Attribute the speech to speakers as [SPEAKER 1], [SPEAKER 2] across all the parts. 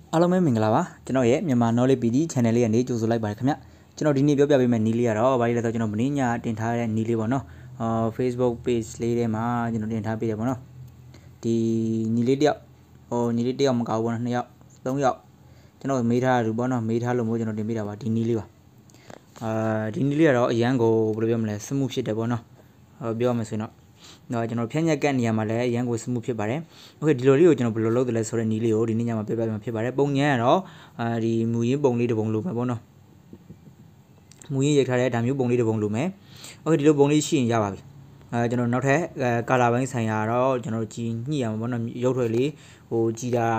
[SPEAKER 1] အားလုံးပဲမင်္ဂလာပါကျွန်တော်ရဲ့မြန်မာ knowledge PD channel လေးကနေကြိုဆိုလိုက်ပါတယ်ခင်ဗျကျွန်တော်ဒီနေ့ပြောပြပေးမယ့်နီးလေးကတော့ဘာလဲဆိုတော့ကျွန်တော်မင်းညာတင်ထားတဲ့နီးလေးပေါ့နော်Facebook page လေးထဲမှာကျွန်တော်တင်ထားပေးတယ်ပေါ့နော်ဒီနီးလေးတယောက်ညီလေးတယောက်မကောက်ဘူးပေါ့နော်2ယောက်3ယောက်ကျွန်တော်မေးထားတယ်ပေါ့နော်မေးထားလို့မို့ကျွန်တော်တင်ပေးတာပါဒီနီးလေးပါဒီနီးလေးကတော့အရန်ကိုဘယ်လိုပြောမလဲစမှုဖြစ်တယ်ပေါ့နော်ပြောမှဆိုရင်တော့ကျွန်တော်ဖြန့်ညက်ကတ်နေရာမှာလည်းအရန်ကိုစမှုဖြစ်ပါတယ်โอเคဒီလိုလေးကိုကျွန်တော်ဘယ်လိုလုပ်တယ်လဲဆိုတဲ့နီးလေးကိုဒီနေ့ညမှာပြပြမှာဖြစ်ပါတယ်ပုံညံကတော့ဒီမူရင်းပုံလေးတစ်ပုံလိုမယ်ပေါ့နော်မူရင်းရိုက်ထားတဲ့ဒါမျိုးပုံလေးတစ်ပုံလိုမယ်โอเคဒီလိုပုံလေးရှိရင်ရပါပြီကျွန်တော်နောက်ထပ်ကာလာပိုင်းဆိုင်ရာတော့ကျွန်တော်ကြည်ညှိရမှာပေါ့နော်ရုပ်ထွေလေးဟိုကြည်တာ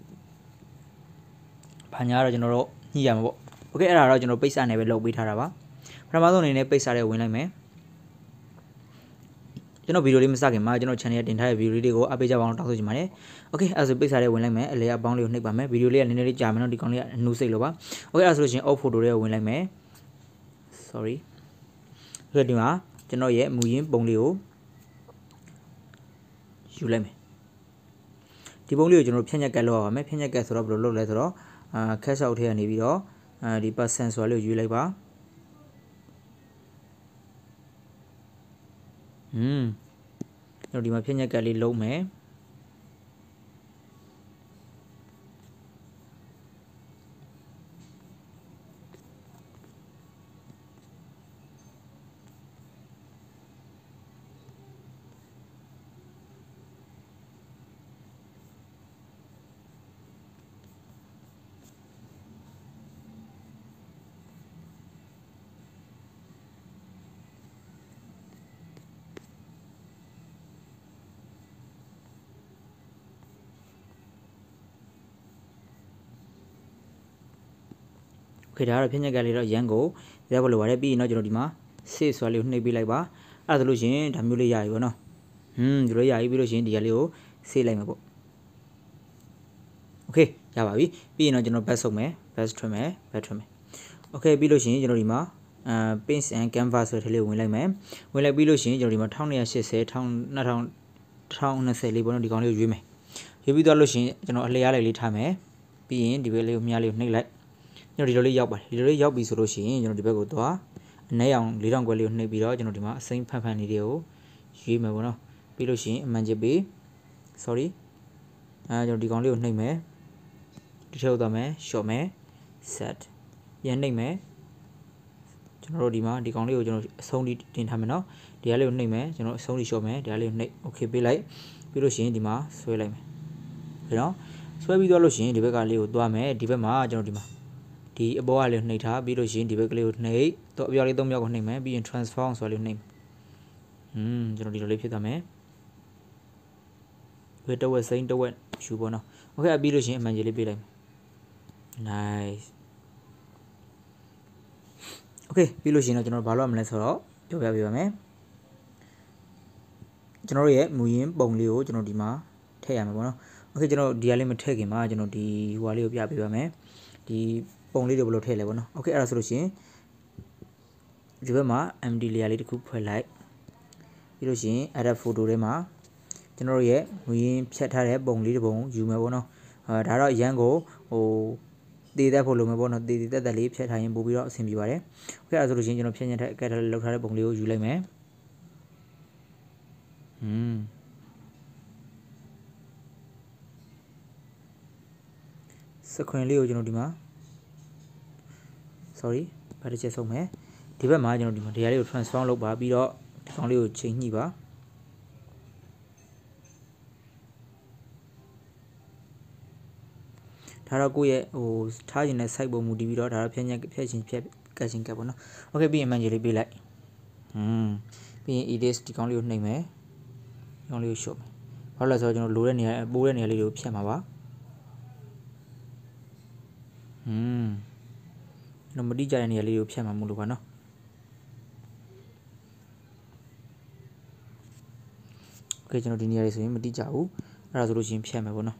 [SPEAKER 1] ဘာညာတော့ကျွန်တော်တို့ညှိရမှာပေါ့โอเคအဲ့ဒါတော့ကျွန်တော်ပိတ်စာနဲ့ပဲလုပ်ပေးထားတာပါပထမဆုံးအနေနဲ့ပိတ်စာနဲ့ဝင်လိုက်မယ်ကျွန်တော်ဗီဒီယိုလေးမစခင်မှာကျွန်တော် channel ရတင်ထားတဲ့ဗီဒီယိုလေးတွေကိုအားပေးကြပါအောင်တောင်းဆိုချင်ပါတယ်။ Okay အဲ့ဒါဆိုပိတ်စာလေးဝင်လိုက်မယ်အလဲအပေါင်းလေးကိုနှိပ်ပါမယ်ဗီဒီယိုလေးကနည်းနည်းလေးကြာမယ်နော်ဒီကောင်လေးကနှူးစိတ်လို့ပါ။ Okay အဲ့ဒါဆိုလို့ရှိရင် off photo လေးကိုဝင်လိုက်မယ် Sorry ဒီမှာကျွန်တော်ရဲ့မူရင်းပုံလေးကိုယူလိုက်မယ်ဒီပုံလေးကိုကျွန်တော်ဖြန့်ညက်ကတ်လောက်ရပါမယ်ဖြန့်ညက်ကတ်ဆိုတော့ဘယ်လိုလုပ်လဲဆိုတော့cache out ထဲကနေပြီးတော့ဒီ percent ဆိုတာလေးကိုယူလိုက်ပါကျွန်တော်ဒီမှာဖြည့်ညက်ကလေးလုံးမယ်ခေဒါကတော့ဖြည့်ညက်ကလေးတော့ရန်ကိုရဖို့လိုပါတယ်ပြီးရင်တော့ကျွန်တော်ဒီမှာ save ဆိုတာလေးကိုနှိပ်ပေးလိုက်ပါအဲ့ဒါဆိုလို့ရှိရင်ဒါမျိုးလေးရပြီပေါ့နော်ဒီလိုရပြီပြီးလို့ရှိရင်ဒီကလေးကို save လိုက်မှာပေါ့ okay ရပါပြီပြီးရင်တော့ကျွန်တော် back ဆုပ်မယ် back ထွင်မယ် back ထွင်မယ် okay ပြီးလို့ရှိရင်ကျွန်တော်ဒီမှာpaint and canvas ဆိုတဲ့ထဲလေးဝင်လိုက်မယ်ဝင်လိုက်ပြီးလို့ရှိရင်ကျွန်တော်ဒီမှာ1280 1020လေးပေါ့နော်ဒီကောင်လေးကိုရွေးမယ်ရွေးပြီးတော့လို့ရှိရင်ကျွန်တော်အလျားလေးထားမယ်ပြီးရင်ဒီဘက်လေးကိုမြားလေးကိုနှိပ်လိုက်ကျွန်တော်ဒီလိုလေးရောက်ပါတယ်ဒီလိုလေးရောက်ပြီဆိုလို့ရှိရင်ကျွန်တော်ဒီဘက်ကိုသွားအနည်းအောင်4000ခွဲလေးကိုနှိပ်ပြီးတော့ကျွန်တော်ဒီမှာအစိမ်းဖန်လေးတွေကိုရွေးမယ်ပေါ့နော်ပြီးလို့ရှိရင်အမှန်ချစ်ပေး sorry ကျွန်တော်ဒီကောင်လေးကိုနှိပ်မယ်ဒီထဲကိုသွားမယ် short မယ် set ရန်နှိပ်မယ်ကျွန်တော်တို့ဒီမှာဒီကောင်လေးကိုကျွန်တော်အဆုံးထိတင်ထားမယ်နော်ဒီကလေးကိုနှိပ်မယ်ကျွန်တော်အဆုံးထိ short မယ်ဒီကလေးကိုနှိပ် okay ပေးလိုက်ပြီးလို့ရှိရင်ဒီမှာဆွဲလိုက်မယ်ဟုတ်နော်ဆွဲပြီးတော့လို့ရှိရင်ဒီဘက်ကလေးကိုသွားမယ်ဒီဘက်မှာကျွန်တော်ဒီမှာဒီအပေါ်ကလေးနှိပ်ထားပြီးလို့ရှိရင်ဒီဘက်ကလေးကိုနှိပ်တော့အပြောက်လေး3ပြောက်ကိုနှိပ်မယ်ပြီးရင် transform ဆိုတာလေးနှိပ်ကျွန်တော်ဒီလိုလေးဖြစ်သွားမယ်ဝက်တဝက်စိမ့်တဝက်ယူပေါ့နော်โอเคပြီးလို့ရှိရင်အမှန်ကြီးလေးပေးလိုက်မယ် nice โอเคပြီးလို့ရှိရင်တော့ကျွန်တော်ဘာလုပ်ရမလဲဆိုတော့ပြောပြပေးပါမယ်ကျွန်တော်ရဲ့မူရင်းပုံလေးကိုကျွန်တော်ဒီမှာထည့်ရမှာပေါ့နော်โอเคကျွန်တော်ဒီကလေးမထည့်ခင်မှာကျွန်တော်ဒီဟိုလေးကိုပြပေးပါမယ်ဒီပုံလေးတွေဘယ်လိုထည့်လဲပေါ့နော်โอเคအဲ့ဒါဆိုလို့ရှိရင်ဒီဘက်မှာ empty layer လေးတစ်ခုဖွဲ့လိုက်ပြီးလို့ရှိရင် edit photo ထဲမှာကျွန်တော်ရဲ့မူရင်းဖြတ်ထားတဲ့ပုံလေးတစ်ပုံယူမယ်ပေါ့နော်ဒါတော့ရန်ကိုဟိုတည်သက်ဖို့လိုမယ်ပေါ့နော်တည်သက်လေးဖြတ်ထားရင်ပို့ပြီးတော့အဆင်ပြေပါတယ်โอเคအဲ့ဒါဆိုလို့ရှိရင်ကျွန်တော်ဖြတ်ညက်တဲ့ကတ်လောက်ထားတဲ့ပုံလေးကိုယူလိုက်မယ်စခွင်လေးကိုကျွန်တော်ဒီမှာ sorry ဘာတစ်ချက်ဆုံးမယ်ဒီဘက်မှာကျွန်တော်ဒီမှာတရားလေးကို transform လုပ်ပါပြီးတော့ဒီကောင်လေးကိုချိန်ညှိပါဒါတော့ကိုယ့်ရဲ့ဟိုထားခြင်းနဲ့ site ပုံမူတည်ပြီးတော့ဒါတော့ဖြတ်ချင်းကတ်ချင်းကတ်ပေါ့နော်โอเคပြီးရင် image လေးပေးလိုက်ပြီးရင် edit ဒီကောင်လေးကိုနှိပ်မယ်ဒီကောင်လေးကို short မယ်ဘာလို့လဲဆိုတော့ကျွန်တော်လိုတဲ့နေရာပိုးတဲ့နေရာလေးတွေကိုဖြတ်မှာပါကျွန်တော်မတိကျတဲ့နေရာလေးကိုဖြတ်မှာမလို့ပါနော်โอเคကျွန်တော်ဒီနေရာလေးဆိုရင်မတိကျဘူးအဲ့ဒါဆိုလို့ရှိရင်ဖြတ်မယ်ပေါ့နော်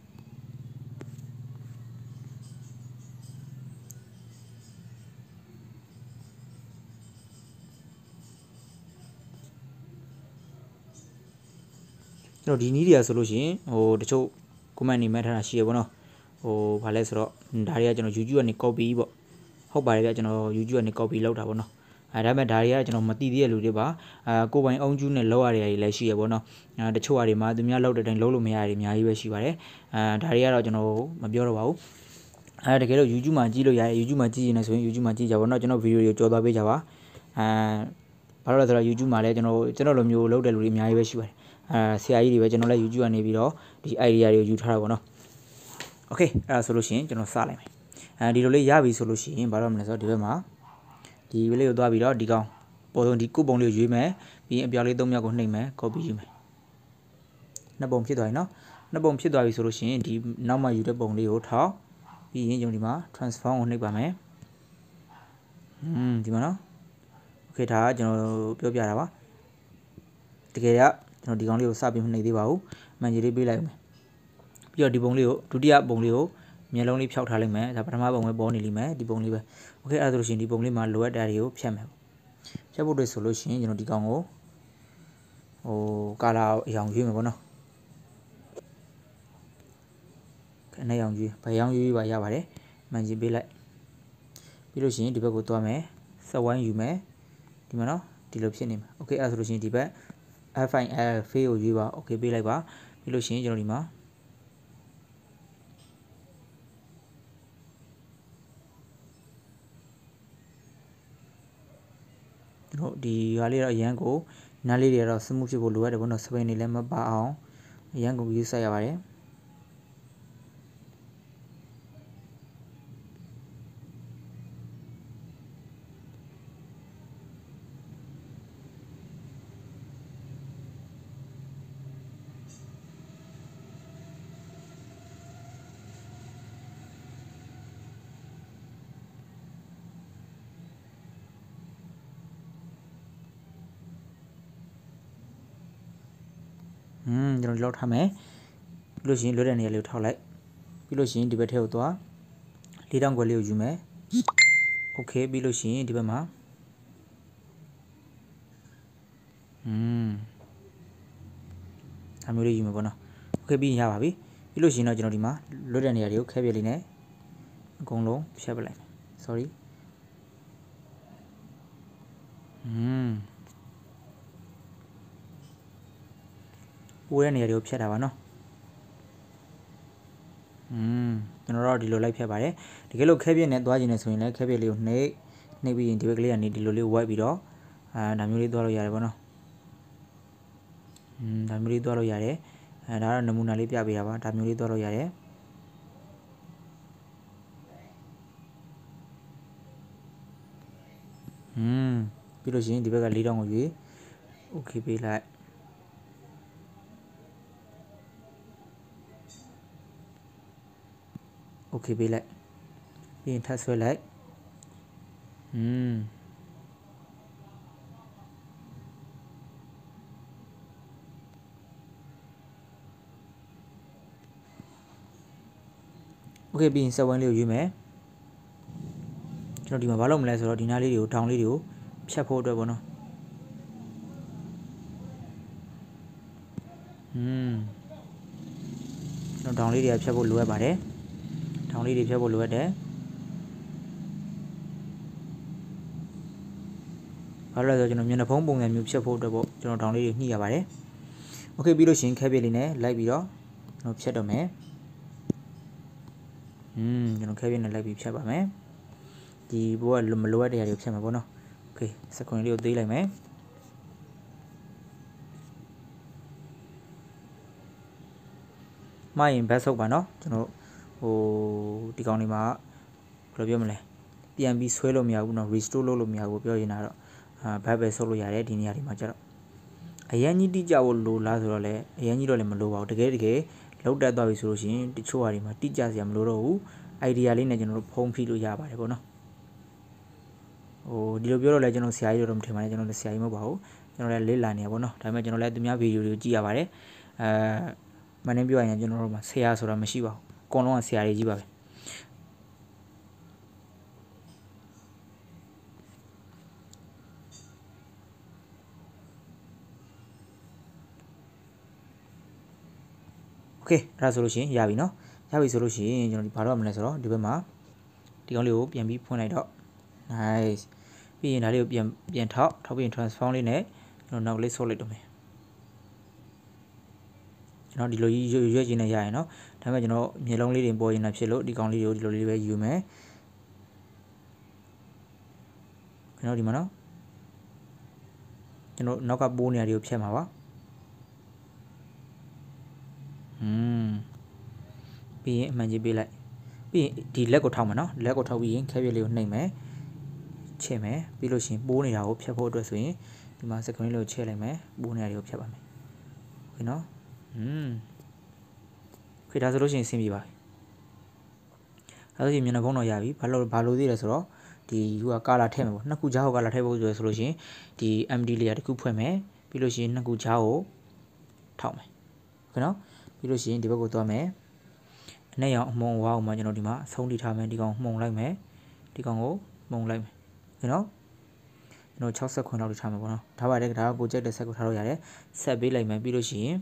[SPEAKER 1] ကျွန်တော်ဒီနည်းတွေကဆိုလို့ရှိရင်ဟိုတချို့ comment နေမှတ်ထားတာရှိရပေါ့နော်ဘာလဲဆိုတော့ဒါတွေကကျွန်တော် YouTube ကနေ copy ပေါ့ဟုတ်ပါတယ်ဗျကျွန်တော် YouTube ကနေ copy လုပ်တာပေါ့နော်ဒါပေမဲ့ဒါတွေကကျွန်တော်မသိသေးတဲ့လူတွေပါကိုယ်ပိုင်အုံကျူးနဲ့လောက်ရတဲ့နေရာတွေလည်းရှိရပေါ့နော်တချို့အရာတွေမှာသူများလောက်တဲ့တိုင်းလုံးလို့မရတဲ့နေရာတွေအများကြီးပဲရှိပါတယ်ဒါတွေကတော့ကျွန်တော်မပြောတော့ပါဘူးတကယ်လို့ YouTube မှာကြည့်လို့ရတယ် YouTube မှာကြည့်နေဆိုရင် YouTube မှာကြည့်ကြပါတော့ကျွန်တော်ဗီဒီယိုတွေကိုကြော်သွားပေးကြပါဘာလို့လဲဆိုတော့ YouTube မှာလည်းကျွန်တော်လိုမျိုးလုပ်တဲ့လူတွေအများကြီးပဲရှိပါတယ်ဆရာကြီးတွေပဲကျွန်တော်လည်း YouTube ကနေပြီးတော့ဒီ idea တွေကိုယူထားတာပေါ့နော် Okay အဲ့ဒါဆိုလို့ရှိရင်ကျွန်တော်စလိုက်မယ်ဒီလိုလေးရပြီဆိုလို့ရှိရင်ဘာလို့မလဲဆိုတော့ဒီဘက်မှာဒီလေးကိုသွားပြီးတော့ဒီကောင်ပေါ်ဆုံးဒီကုပုံလေးကိုရွေးမယ်ပြီးရင်အပြောက်လေး၃မြောက်ကိုနှိပ်မယ် copy ယူမယ်နှစ်ပုံဖြစ်သွားပြီနော်နှစ်ပုံဖြစ်သွားပြီဆိုလို့ရှိရင်ဒီနောက်မှယူတဲ့ပုံလေးကိုထောက်ပြီးရင်ကျွန်တော်ဒီမှာ transform ကိုနှိပ်ပါမယ်ဒီမှာနော် Okay ဒါကကျွန်တော်ပြောပြတာပါတကယ်ကကျွန်တော်ဒီကောင်လေးကိုစပြီးမနှိပ်သေးပါဘူးမှန်ကြီးလေးပေးလိုက်မယ်ပြီးတော့ဒီပုံလေးကိုဒုတိယပုံလေးကိုမျက်လုံးလေးဖြောက်ထားလိုက်မယ်ဒါပထမပုံပဲပေါ်နေလိမ့်မယ်ဒီပုံလေးပဲ Okay အဲ့ဒါဆိုလို့ရှိရင်ဒီပုံလေးမှာလိုအပ်တာတွေကိုဖြတ်မယ်ဖြတ်ဖို့အတွက်ဆိုလို့ရှိရင်ကျွန်တော်ဒီကောင်ကိုကာလာအရောင်ရွေးမယ်ပေါ့နော်အနေရောင်ရွေးဘယ်ရောင်ရွေးပါရပါတယ်မှန်ကြီးပေးလိုက်ပြီးလို့ရှိရင်ဒီဘက်ကိုသွားမယ်ဆက်ဝိုင်းယူမယ်ဒီမှာနော်ဒီလိုဖြစ်နေမှာ Okay အဲ့ဒါဆိုလို့ရှိရင်ဒီဘက် F5L face ကိုရွေးပါ Okay ပေးလိုက်ပါပြီးလို့ရှိရင်ကျွန်တော်ဒီမှာတို့ဒီဟာလေးတော့အရန်ကိုနားလေးတွေတော့ smooth ဖြစ်ဖို့လိုရတယ်ဘောနော်စပိန်တွေလည်းမပါအောင်အရန်ကိုယူဆက်ရပါတယ်ကျွန်တော်လောက်ထားမယ်ပြီးလို့ရှိရင်လွတ်တဲ့နေရာလေးကိုထောက်လိုက်ပြီးလို့ရှိရင်ဒီဘက်ထဲကိုသွားလေးတောင်ခွက်လေးကိုယူမယ်โอเคပြီးလို့ရှိရင်ဒီဘက်မှာအမျိုးလေးယူမယ်ပေါ့နော်โอเคပြီးရင်ရပါပြီပြီးလို့ရှိရင်တော့ကျွန်တော်ဒီမှာလွတ်တဲ့နေရာတွေကိုခဲပြလေးနဲ့အကုန်လုံးဖြတ်ပလိုက်မယ် sorry ပိုးတဲ့နေရာတွေကိုဖြတ်တာပါနော်ကျွန်တော်တို့ဒီလိုလိုက်ဖြတ်ပါတယ်တကယ်လို့ခဲပြည့်နဲ့သွားခြင်းနဲ့ဆိုရင်လည်းခဲပြည့်လေးကိုနှိပ်ပြီးရင်ဒီဘက်ကလေးကနေဒီလိုလေးဝိုက်ပြီးတော့ဒါမျိုးလေးသွားလို့ရတယ်ပေါ့နော်ဒါမျိုးလေးသွားလို့ရတယ်ဒါကတော့နမူနာလေးပြပေးတာပါဒါမျိုးလေးသွားလို့ရတယ်ပြီးလို့ရှိရင်ဒီဘက်က၄တောင်းကိုရွေး Okay ပေးလိုက်โอเคပေးလိုက်ပြီးရင်ထပ်ဆွဲလိုက်โอเคပြီးရင်ဆက်ဝိုင်းလေးကိုရွေးမယ်ကျွန်တော်ဒီမှာဘာလုပ်မလဲဆိုတော့ဒီနားလေးတွေကိုထောင်လေးတွေကိုဖြတ်ဖို့အတွက်ပေါ့နော်ကျွန်တော်ထောင်လေးတွေဖြတ်ဖို့လိုအပ်ပါတယ်ထောင်လေးတွေဖြတ်ဖို့လိုအပ်တယ်ဘာလို့လဲဆိုတော့ကျွန်တော်မျက်နှာဖုံးပုံစံမျိုးဖြတ်ဖို့အတွက်ပေါ့ကျွန်တော်ထောင်လေးတွေညှိရပါတယ်โอเคပြီးလို့ရှိရင်ခဲပြလေးနဲ့လိုက်ပြီးတော့ကျွန်တော်ဖြတ်တော့မယ်ကျွန်တော်ခဲပြနဲ့လိုက်ပြီးဖြတ်ပါမယ်ဒီဘောကမလိုအပ်တဲ့နေရာတွေကိုဖြတ်မှာပေါ့နော်โอเคစကွန်လေးကိုသေးလိုက်မယ်မှားရင်ဘတ်ဆုပ်ပါနော်ကျွန်တော်ဒီကောင်လေးမှာဘယ်လိုပြောမလဲပြန်ပြီးဆွဲလို့မရဘူးနော် restore လုပ်လို့မရဘူးပြောရင်တော့ဘတ်ပဲဆုပ်လို့ရတယ်ဒီနေရာဒီမှာကျတော့အရန်ကြီးတိကျဖို့လိုလားဆိုတော့လည်းအရန်ကြီးတော့လည်းမလိုပါဘူးတကယ်လောက်တက်သွားပြီဆိုလို့ရှိရင်တချို့ဟာတွေမှာတိကျစရာမလိုတော့ဘူး idea လေးနဲ့ကျွန်တော်တို့ဖုံးဖိလို့ရပါတယ်ပေါ့နော်ဒီလိုပြောတော့လည်းကျွန်တော်ဆရာကြီးတို့တော့မထင်ပါနဲ့ကျွန်တော်လည်းဆရာကြီးမဟုတ်ပါဘူးကျွန်တော်လည်းလေ့လာနေရပါတော့ဒါပေမဲ့ကျွန်တော်လည်းသူများဗီဒီယိုတွေကိုကြည့်ရပါတယ်မင်းပြောရရင်ကျွန်တော်တို့မှာဆရာဆိုတာမရှိပါဘူးအကုန်လုံးကဆရာကြီးပါပဲโอเคအဲ့ဒါဆိုလို့ရှိရင်ရပြီเนาะပြီဆိုလို့ရှိရင်ကျွန်တော်ဒီဘာတော့မလဲဆိုတော့ဒီဘက်မှာဒီကောင်လေးကိုပြန်ပြီးဖွင့်လိုက်တော့ nice ပြီးရင်ဒါလေးကိုပြန်ထောက်ပြီးရင် transform လေးနဲ့ကျွန်တော်နောက်လေးဆော့လိုက်တော့မယ်ကျွန်တော်ဒီလိုရွက်ချင်နေရရင်เนาะဒါပေမဲ့ကျွန်တော်မျက်လုံးလေးတွေပေါ်ရင်လည်းဖြစ်လို့ဒီကောင်လေးကိုဒီလိုလေးပဲယူမယ်ကျွန်တော်ဒီမှာเนาะကျွန်တော်နောက်ကပိုးနေရာတွေကိုဖြတ်မှာပါပြီးရင်အမှန်ကြီးပေးလိုက်ပြီးရင်ဒီလက်ကိုထောက်မှာเนาะလက်ကိုထောက်ပြီးရင်ခဲပြက်လေးကိုနှိပ်မယ်ချဲ့မယ်ပြီးလို့ရှိရင်ပိုးနေတာကိုဖြတ်ဖို့အတွက်ဆိုရင်ဒီမှာ screen လေးကိုချဲ့လိုက်မယ်ပိုးနေတာတွေကိုဖြတ်ပါမယ်โอเคเนาะခေဒါဆိုလို့ရှိရင်အဆင်ပြေပါပြီဒါဆိုရင်မျက်နှာဖုံးတော့ရပြီဘာလို့သိလဲဆိုတော့ဒီဟိုကကာလာထည့်မယ်ပေါ့နှစ်ခုကြားကိုကာလာထည့်ဖို့ဆိုလို့ရှိရင်ဒီ MD လေးတစ်ခုဖွင့်မယ်ပြီးလို့ရှိရင်နှစ်ခုကြားကိုထောက်မယ်โอเคเนาะပြီးလို့ရှိရင်ဒီဘက်ကိုသွားမယ်အနဲ့ရောင်အမုံဝါးအောင်မှကျွန်တော်ဒီမှာအဆုံးထိထားမယ်ဒီကောင်မှုံလိုက်မယ်ဒီကောင်ကိုမှုံလိုက်မယ်โอเคเนาะကျွန်တော်60ခွန်းလောက်ထားမယ်ပေါ့နော်ဒါပါတယ်ဒါကကိုကြိုက်တဲ့ဆက်ကိုထားလို့ရတယ်ဆက်ပေးလိုက်မယ်ပြီးလို့ရှိရင်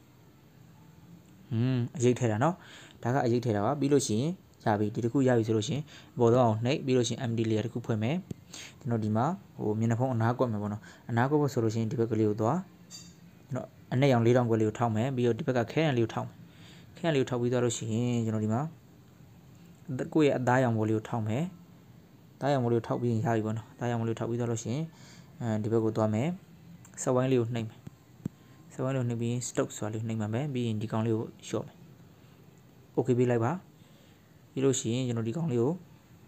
[SPEAKER 1] အရေးထည့်တာเนาะဒါကအရေးထည့်တာပါပြီးလို့ရှိရင်ရပြီဒီတစ်ခုရပြီဆိုလို့ရှိရင်ပေါ်တော့အောင်နှိပ်ပြီးလို့ရှိရင် MD လေးတစ်ခုဖွင့်မယ်ကျွန်တော်ဒီမှာဟိုမျက်နှာဖုံးအနားကွက်မယ်ပေါ့နော်အနားကွက်ဖို့ဆိုလို့ရှိရင်ဒီဘက်ကလေးကိုသွားကျွန်တော်အနဲ့ရောင်4000ခွက်လေးကိုထောက်မယ်ပြီးတော့ဒီဘက်ကခဲရန်လေးကိုထောက်မယ်ခဲရန်လေးကိုထောက်ပြီးသွားလို့ရှိရင်ကျွန်တော်ဒီမှာကိုယ့်ရဲ့အသားရောင်မိုးလေးကိုထောက်မယ်သားရောင်မိုးလေးကိုထောက်ပြီးရင်ရပြီပေါ့နော်သားရောင်မိုးလေးကိုထောက်ပြီးသွားလို့ရှိရင်ဒီဘက်ကိုသွားမယ်စက်ဝိုင်းလေးကိုနှိပ်မယ်စက်ဝိုင်းလေးကိုနှိပ်ပြီး stock ဆိုတာလေးနှိပ်မှမယ်ပြီးရင်ဒီကောင်လေးကိုလျှော့မယ် okay ပေးလိုက်ပါပြီးလို့ရှိရင်ကျွန်တော်ဒီကောင်လေးကို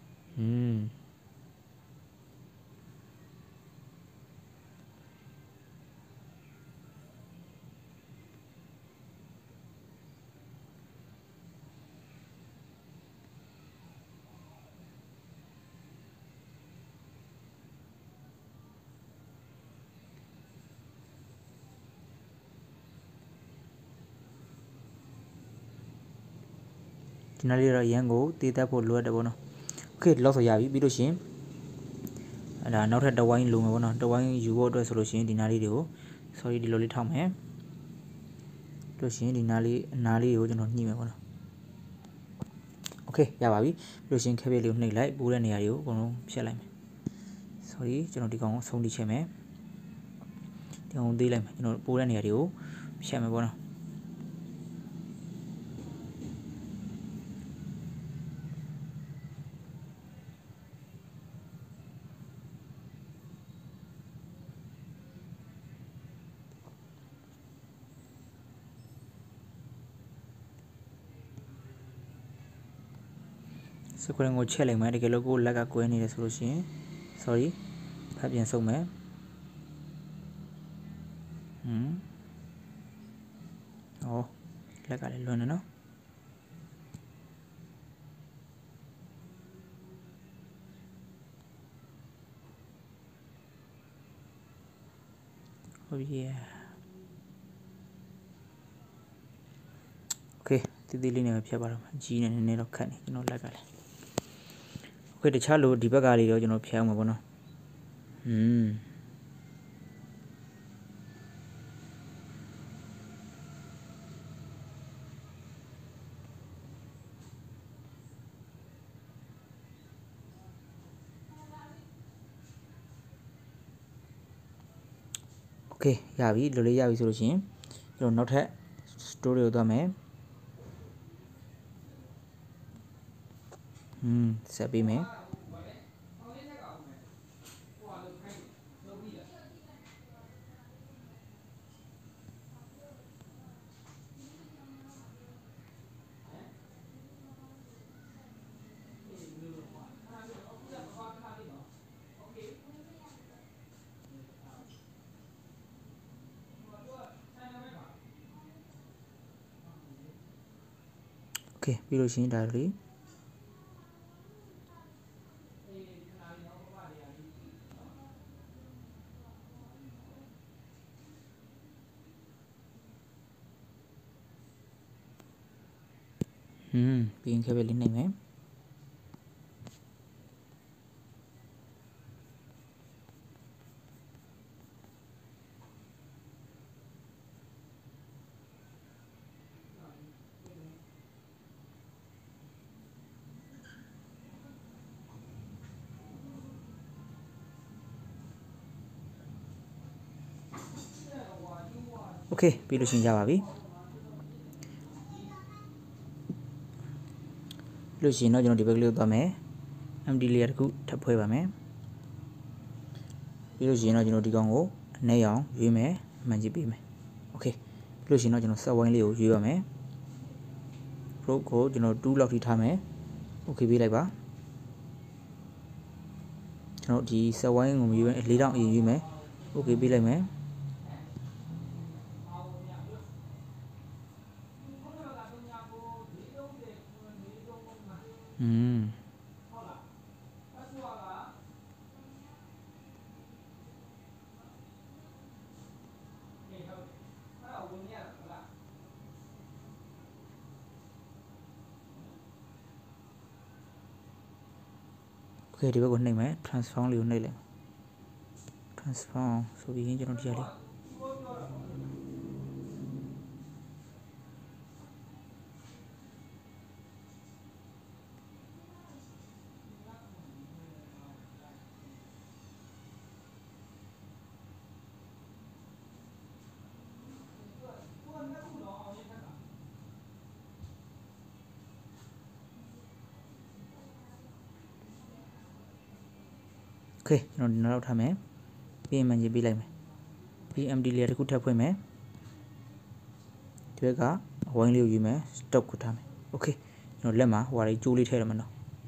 [SPEAKER 1] ဒီနားလေးတော့ရန်ကိုတည်တတ်ဖို့လိုအပ်တယ်ပေါ့နော်โอเคလောက်ဆိုရပြီပြီးလို့ရှိရင်အဲ့ဒါနောက်ထပ်တဝိုင်းလိုမယ်ပေါ့နော်တဝိုင်းယူဖို့အတွက်ဆိုလို့ရှိရင်ဒီနားလေးတွေကို sorry ဒီလိုလေးထောက်မယ်လို့ရှိရင်ဒီနားလေးအနားလေးကိုကျွန်တော်ညှိမယ်ပေါ့နော်โอเคရပါပြီပြီးလို့ရှိရင်ခဲပြက်လေးကိုနှိပ်လိုက်ပိုးတဲ့နေရာတွေကိုအကုန်လုံးဖြတ်လိုက်မယ် sorry ကျွန်တော်ဒီကောင်ကိုအဆုံးထိချက်မယ်ဒီကောင်ကိုသေးလိုက်မယ်ကျွန်တော်ပိုးတဲ့နေရာတွေကိုဖြတ်မယ်ပေါ့နော်စကွရင်ကိုချက်လိုက်မယ်တကယ်လို့ကိုလက်ကကွဲနေတယ်ဆိုလို့ရှိရင် sorry ဖတ်ပြန်ဆုံးမယ်လက်ကလည်းလွန်နေနော်ဟုတ်ပြီโอเคတီးတီးလေးနဲ့ဖြတ်ပါတော့ကြီးနေနည်းနည်းတော့ခတ်နေကျွန်တော်လက်ကလည်းโอเคတခြားလို့ဒီဘက်ကလေးတော့ကျွန်တော်ဖြတ်အောင်ပါဘောနော်โอเคရပြီလိုလေးရပြီဆိုလို့ရှိရင်ကျွန်တော်နောက်ထပ် story ကိုသွားမယ်ဆက်ပေးမယ်โอเคပြီးလို့ရှိရင်ဒါလေးပြီးရင်ခဲပဲလေးနှိပ်မယ် Okay ပြီးလို့ရှင်းကြပါပြီလို့ရှင်းတော့ကျွန်တော်ဒီဘက်ကလေးကိုသွားမယ် empty layer တစ်ခုထပ်ဖွဲ့ပါမယ်ပြီးလို့ရှင်းတော့ကျွန်တော်ဒီကောင်ကိုအနေအောင်ရွေးမယ်မှန်ကြည့်ပေးမယ် Okay ပြီးလို့ရှင်းတော့ကျွန်တော် set wine လေးကိုရွေးပါမယ် pro ကိုကျွန်တော်2လောက်ထိထားမယ် Okay ပေးလိုက်ပါကျွန်တော်ဒီ set wine ကိုမရွေး4တောင်အရင်ရွေးမယ် Okay ပေးလိုက်မယ်Okay ဒီဘက်ကိုနှိပ်မယ် transform လေးကိုနှိပ်လိုက် transform ဆိုပြီးရင်ကျွန်တော်ဒီဟာလေးOkay ကျွန်တော်နောက်ထားမယ်ပြီးရင်မှန်ကြည့်ပေးလိုက်မယ်ပြီး empty layer တစ်ခုထပ်ဖွင့်မယ်ဒီဘက်ကဝိုင်းလေးကိုယူမယ် stop ကိုထားမယ် Okay ကျွန်တော်လက်မှာဟိုဟာလေးကြိုးလေးထည့်ရမှာနော်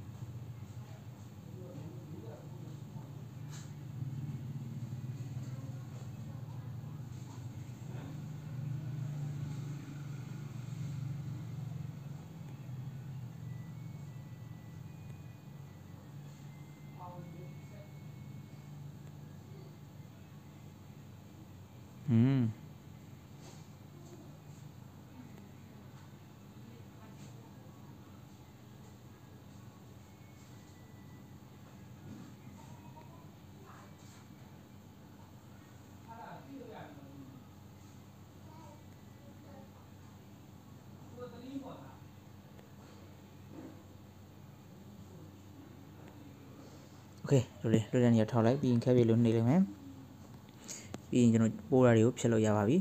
[SPEAKER 1] Okay လိုလေလွတ်တဲ့နေရာထောက်လိုက်ပြီးရင်ခဲပြေလို့နှိပ်လိုက်မယ်ပြီးရင်ကျွန်တော်ပိုးရာတွေကိုဖြတ်လို့ရပါပြီ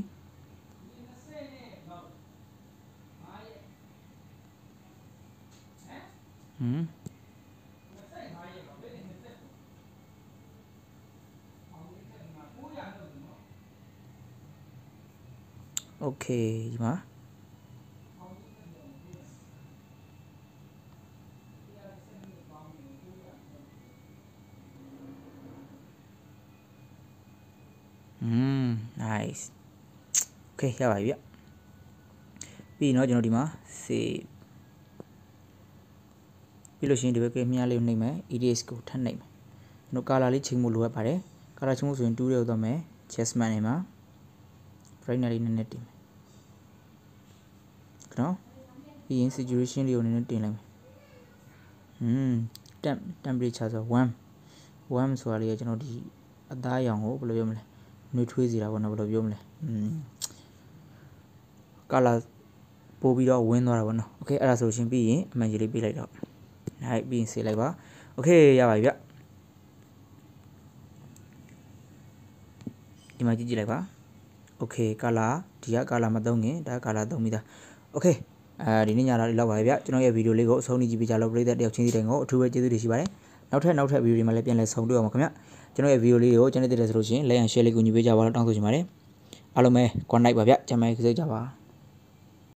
[SPEAKER 1] Okay ဒီမှာnice Okay ရပါပြီဗျပြီးတော့ကျွန်တော်ဒီမှာ save ပြီးလို့ရှိရင်ဒီဘက်ကမြားလေးကိုနှိပ်မယ် EDS ကိုထပ်နှိပ်မယ်ကျွန်တော် color လေးချိန်ဖို့လိုအပ်ပါတယ် color ချိန်ဖို့ဆိုရင်2ရောက်သွားမယ် adjustment နေမှာ brightness လေးနည်းနည်းတင်မယ်နော်ပြီးရင် saturation လေးကိုနည်းနည်းတင်လိုက်မယ်temperature ဆို1ဆိုတာလေးကကျွန်တော်ဒီအသားရောင်ကိုဘယ်လိုပြောမလဲနှွေးထွေးစေတာပေါ့နော်ဘယ်လိုပြောမလဲcolor ပို့ပြီးတော့ဝင်းသွားတာပေါ့နော် Okay အဲ့ဒါဆိုရှင်ပြီးရင်အမှန်ကြီးလေးပေးလိုက်တော့နိုင်ပြီးရင်ဆေးလိုက်ပါ Okay ရပါပြီဗျဒီမှာကြည့်လိုက်ပါ Okay color ဒီက color မသုံးခင်ဒါ color သုံးပြီးသား Okay ဒီနေ့ညလာလေးလောက်ပါပဲဗျကျွန်တော်ရဲ့ဗီဒီယိုလေးကိုအဆုံးထိကြည့်ပေးကြလို့ပရိသတ်တယောက်ချင်းစီတိုင်းကိုအထူးပဲကျေးဇူးတင်ရှိပါတယ်နောက်ထပ်ဗီဒီယိုတွေမှာလည်းပြန်လည်ဆုံတွေ့အောင်ပါခင်ဗျကျွန်တော်ရဲ့ဗီဒီယိုလေးတွေကိုကျန်တဲ့တဲ့ဆိုလို့ရှိရင် like and share လေးကိုညီပေးကြပါလို့တောင်းဆိုချင်ပါတယ်အားလုံးပဲ good night ပါဗျကျမ်းမာရေးစိတ်ကြပါ